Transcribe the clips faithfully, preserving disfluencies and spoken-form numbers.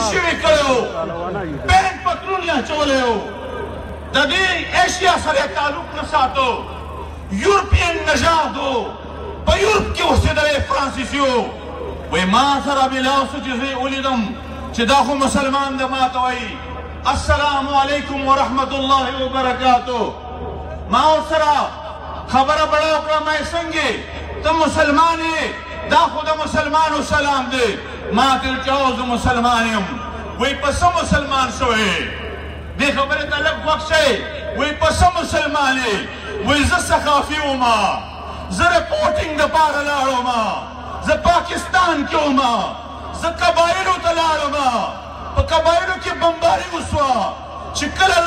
شوی کړو پین پتلون یا چولې و د دې ایشیا سره تعلق نه ساتو یورپین نژاد و په یورپ کې اوسېدلی فرانسیسي و وایي ما سره میلاو سو چې زه یې ولیدم چې دا خو مسلمان ده ما ته وایي السلام علیکم ورحمت الله وبرکاتو ما ورسره خبره بڑا وکړه ما یې څنګه ته مسلمان یې دا خو د مسلمانو سلام دی ما ته ویل چې او زه مسلمان یم وایي په څه مسلمان شوی دې خبرې ته لږ وخت شئ وایي په څه مسلمان یې وایي زه سخافي وما زه رپورټینګ دپاره لاړم زه پاکستان کې وما زه قبایلو ته لاړم په قبایلو کې بمباري وسوه چې کله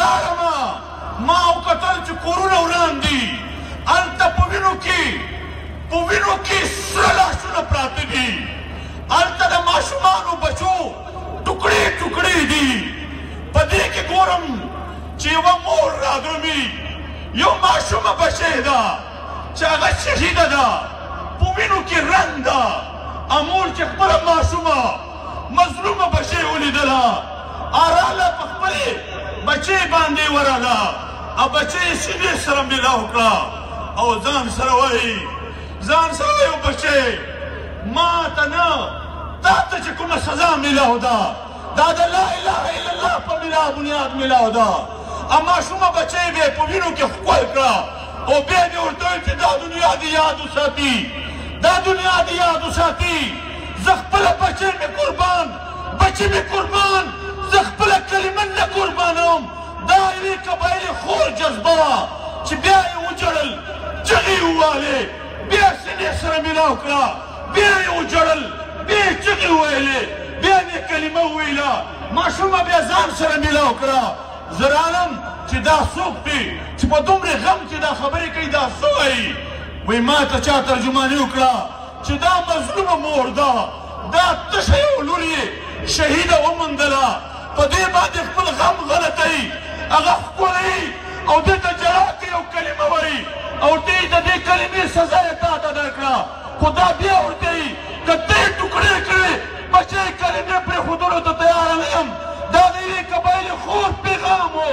لاړم ما وکتل چې کورونه وران دي هلته په وینو کې په وینو کې سره لاسونه پراته دي هلته د ماشومانو بچو ټوکړې ټوکړې دي په دې کې ګورم چې یوه مور رادرومي یو ماشومه بچی ده چې هغه شهیده ده په وینو کې رنګ ده امور چې خپله ماشومه مظلومه بچی ولیدله اراله په خپلې بچی باندې ورغله او بچی یې شیدې سره میلاو کړه او ځان سره وایي ځان سره وایي بچی ما ته نه تا ته چې کومه سزا میلاو ده دا د لا اله الا الله په میلا بنیاد میلاو ده او ماشومه بچی به یې په وینو کې ښکل کړه او بیا دې ورته ویل چې دا دنیا دې یاد وساتي دا دنیا دې یاد وساتي زه خپله بچی مې قربان بچی مې قربان زه خپله کلمه نه قربانوم دا یوې قبایلې خور جذبه چې بیا یې وجړل چغې یې ووهلې بیا سینې سره میلاو کړه بیا یې وجړل بیا یې چغې وویلې بیا یې کلمه وویله ماشومه بیا ځان سره میلاو کړه زه رالم چې دا څوک دی چې په دومره غم کې دا خبرې کوي دا څه وایي وایي ما ته چا ترجماني وکړه چې دا مظلومه مور ده دا تشه یو لور یې شهیده وموندله په دې باندې خپل غم غلطوي هغه ښکلوي او دې ته جلا کوي او کلمه وایي او دې د دې کلمې سزا یې تا ته درکړه خو دا بیا ورته وایي که ته یې ټوکړې کړې بچی کلمې پرېښودلو ته تیاره نه یم دا د یوې قبایلې خور پیغام و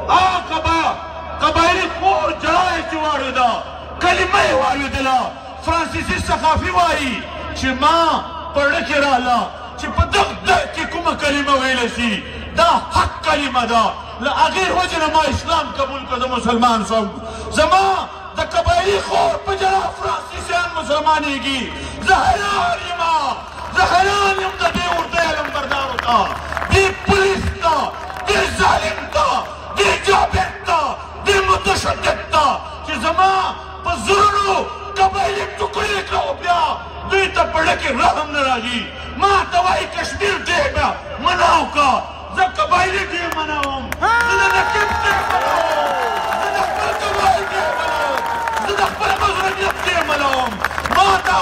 هغه قبایلي خور جلا یې چې واورېده کلمه یې واورېدله فرانسیسي سخافي وایي چې ما په زړه کې راله چې په دغه درد کې کومه کلمه ویلی شي دا حق کلمه ده له هغې وجې نه ما اسلام قبول کړه زه مسلمان شوم زما د قبایلي خور په جلا فرانسیسیان مسلمانېږي زه حیران یم زه حیران یم د دې ورته علمبردارو ته دې پولیس ته دې ظالم ته دې جابر ته دې متشدد ته چې زما په زړونو قبایلي ټوکړې کړه بیا دوی ته په زړه کې رحم نه راځي ما ته وایي کشمیر ډې بیا منع وکړه زه قبایلي ډې منعوم زه د نقیب ډې منعوم زه د خپل قبایل ډې منعوم زه د خپل مظلومیت ډې منعوم ما ته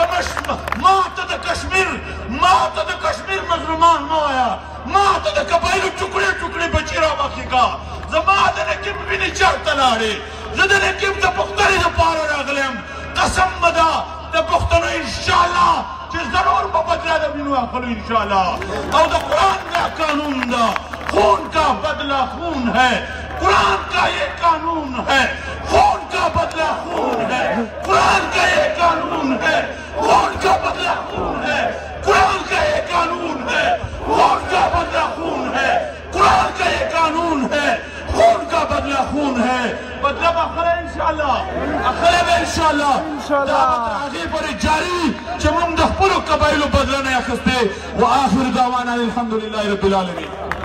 ما ته د کشمیر ما ته د کشمیر مظلومان مه وایه ما ته د قبایلو ټوکړې ټوکړې بچي رامخکې کړه زما د نقیب وینې چېرته لاړې زه د نقیب د پوښتنې دپاره راغلی یم قسم مه ده د پښتنو انشاءالله چې ضرور به بدله د وینو اخلو انشاءالله او د قرآن کا قانون ده خون کا بدلہ خون ہے قرآن کا یہ قانون ہے خون کا بدلہ خون ہے قرآن کا یہ قانون ہے خون کا بدلہ خون ہے قرآن کا یہ قانون ہے خون کا بدلہ خون ہے قرآن کا یہ قانون ہے خون کا بدلہ خون ہے بدلہ بخره انشاءالله اخره به انشاءالله دا به هغې پورې جاري چې موږ د خپلو قبایلو بدله نه اخیستې و آخر دعوانا الحمدلله رب العالمین